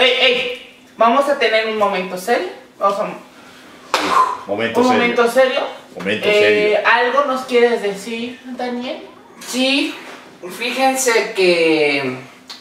Ey, vamos a tener un momento serio. Vamos a... Momento serio. Momento serio. ¿Algo nos quieres decir, Daniel? Sí, fíjense que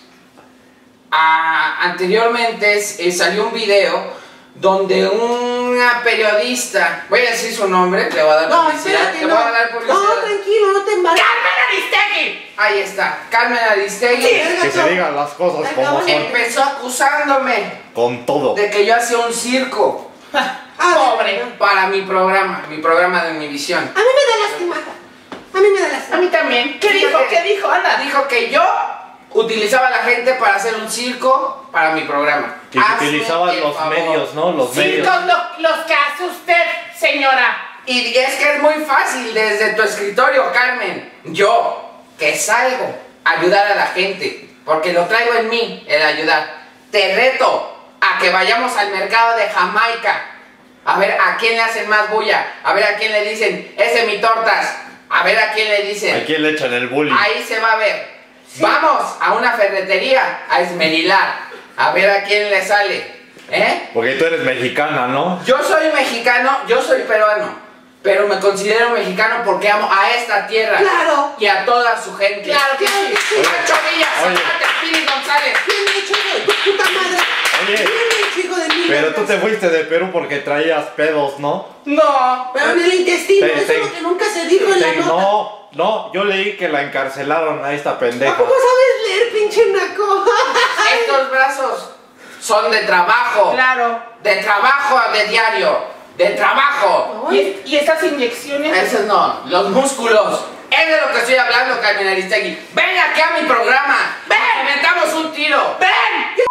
anteriormente salió un video donde una periodista, voy a decir su nombre, le voy a dar publicidad. No, tranquilo, no te embaraces. ¡Carmen Aristegui! Ahí está, Carmen Aristegui. Sí, que se digan las cosas como son. Empezó acusándome Con todo. de que yo hacía un circo. Pobre. Para mi programa de Univisión. A mí me da lástima. A mí me da lástima. A mí también. ¿Qué dijo? ¿Qué dijo? Anda. Dijo que yo utilizaba a la gente para hacer un circo para mi programa. Que utilizaban los medios, ¿no? Los medios. Circos los que hace usted, señora. Y es que es muy fácil desde tu escritorio, Carmen. Yo, que salgo a ayudar a la gente, porque lo traigo en mí, el ayudar. Te reto a que vayamos al mercado de Jamaica. A ver a quién le hacen más bulla. A ver a quién le dicen, ese mi tortas. A ver a quién le dicen. ¿A quién le echan el bullying? Ahí se va a ver. Sí. Vamos a una ferretería a esmerilar. A ver a quién le sale. Porque tú eres mexicana, ¿no? Yo soy mexicano, yo soy peruano. Pero me considero mexicano porque amo a esta tierra. Claro. Y a toda su gente. Claro que sí. Pancho Villa, Zapata, Piri González. Bien hecho, puta madre. Oye, Bien hecho, hijo de mí. pero tú te fuiste de Perú porque traías pedos, ¿no? No. Pero en el intestino, eso es lo que nunca se dijo en la nota. No, yo leí que la encarcelaron a esta pendeja. ¿Cómo sabes leer, pinche naco? Estos brazos son de trabajo. Claro. De trabajo de diario. De trabajo. ¿Y estas inyecciones? Esos no, los músculos. Es de lo que estoy hablando, Carmen Aristegui. Ven aquí a mi programa. Ven, inventamos un tiro. Ven.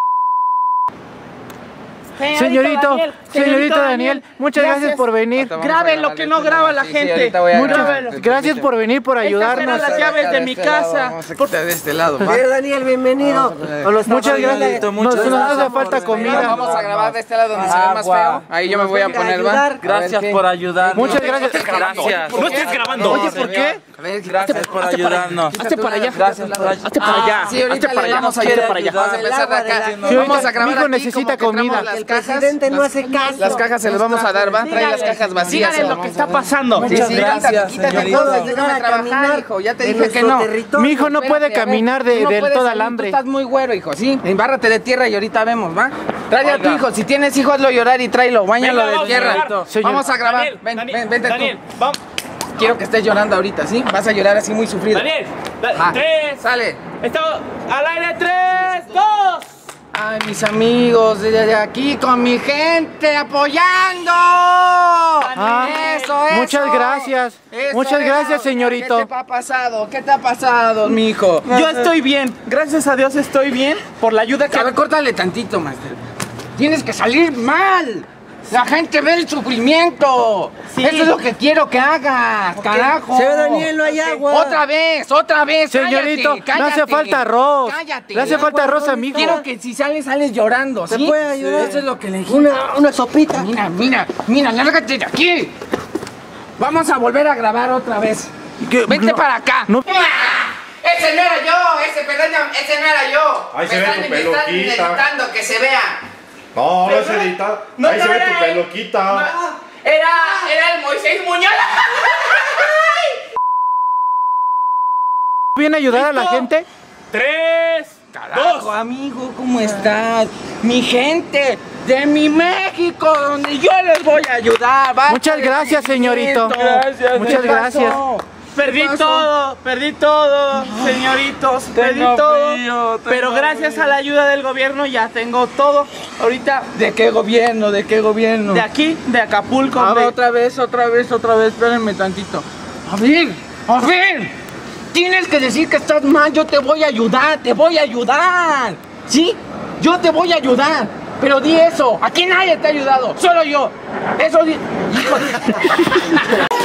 Señorito Daniel, muchas gracias por venir. Graben lo que no graba la gente. Muchas gracias por venir, por ayudarnos. Estas eran las llaves de mi casa. Vamos a quitar de este lado. Daniel, bienvenido. Muchas gracias. Nos hace falta comida. Vamos a grabar de este lado donde se ve más feo. Ahí yo me voy a poner, ¿va? Gracias por ayudar. Muchas gracias. Gracias. No estés grabando. Oye, ¿por qué? Gracias por ayudarnos. Hazte para allá. Gracias por ayudar. Hazte para allá. Sí, ahorita le vamos a ayudar para allá. Vamos a empezar de acá. Vamos a grabar Mi hijo aquí necesita como que comida. entramos El presidente no hace caso. Las cajas se las vamos a dar, ¿va? Trae las cajas vacías. Díganle lo que está pasando. Muchas gracias, Quítate cosas, déjame trabajar, hijo. Ya te dije que no. Mi hijo no puede caminar de todo el hambre. Tú estás muy güero, hijo, ¿sí? Embárrate de tierra y ahorita vemos, ¿va? Trae a tu hijo, si tienes hijo, hazlo llorar y tráelo, báñalo de tierra. Vamos a grabar. Vente Daniel, tú. vamos. Quiero que estés llorando ahorita, ¿sí? Vas a llorar así muy sufrido. Daniel, Va. 3. Sale. Estamos al aire, 3, 2. Ay, mis amigos, desde aquí con mi gente apoyando. Eso. Muchas gracias. Muchas gracias, señorito. ¿Qué te ha pasado? ¿Qué te ha pasado, mijo? Yo estoy bien. Gracias a Dios estoy bien por la ayuda que... A ver, córtale tantito, master. Tienes que salir mal. La gente ve el sufrimiento. Sí. Eso es lo que quiero que hagas, carajo. Daniel, no hay agua. Otra vez. Señorito, cállate, no hace falta arroz. Cállate. Le hace falta arroz a mi hijo. Quiero que si sales llorando, ¿sí? ¿Te puede ayudar? Eso es lo que le dije. Una sopita. Mira, lárgate de aquí. Vamos a volver a grabar otra vez. Vente para acá. No. Ese no era yo, ese no era yo. Ahí se ve tu están peluquita. editando, que se vea. No, no es editar. No, Ahí se ve era tu él. peluquita. Era el Moisés Muñoz. ¿Viene a ayudar a la gente? 3, Carajo, amigo, ¿cómo estás? Mi gente de mi México, donde yo les voy a ayudar. Basta Muchas de gracias, señorito. sufrimiento. Muchas ¿Qué gracias. pasó? Perdí todo, señoritos, perdí todo. Pero gracias a la ayuda del gobierno ya tengo todo. Ahorita ¿De qué gobierno? ¿De qué gobierno? de aquí, de Acapulco. A ver, de- otra vez, espérenme tantito. A ver, tienes que decir que estás mal, yo te voy a ayudar, ¿sí? Yo te voy a ayudar, pero di eso, aquí nadie te ha ayudado, solo yo, eso di... Hijo de...